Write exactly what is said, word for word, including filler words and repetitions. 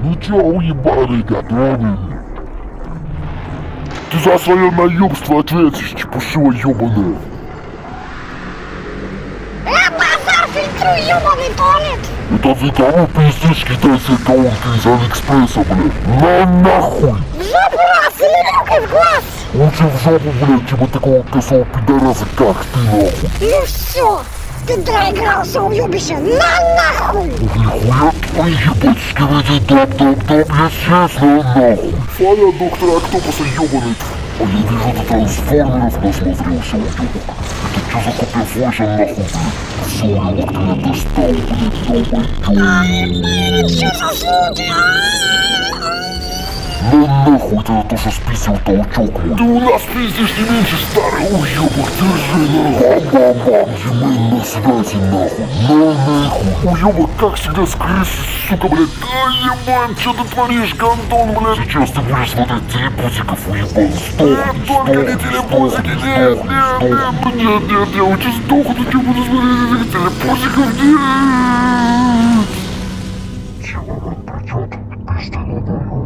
Ну чё, уебаный, готовый? Ты за свое наёбство ответишь, чепушила ёбаная. Э, базар, фильтруй, ёбаный туалет! Это ты кому пиздишь китайской колонки из Алиэкспресса, блядь? На нахуй! В жопу раз или рукой в глаз! Лучше в жопу, блядь, чем от такого косого пидораса, как ты, нахуй. Ну всё, ты доигрался, уёбище, на нахуй! Ух, нихуя, ой, ебать, скивайте, доп-доп-доп, я честно, нахуй. Фаня доктора Октопуса ёбаный. А я вижу, ты трансформеров насмотрелся, уёбок. Это чё за копия флэша, нахуй, блядь? Всё, уёбок, ты меня достал, блядь, ёбаный. Ай, блин, что за звуки? Ну нахуй, это то, что спиздил толчок мой. Ты у нас пиздишь не меньше, старый уёбок, держи, нахуй. Бам-бам-бам, ебать на связи, нахуй. На нахуй. Уёбок, как всегда, с крысы, сука, блядь. А, ебать, что ты творишь, гандон, блядь? Сейчас ты будешь смотреть телепузиков, уебан. Сдохни, Нет, только не телепузики, нет, нет, нет, нет, нет, я лучше сдохну, чем буду смотреть этих телепузиков, нет. Чего он придёт, пизды,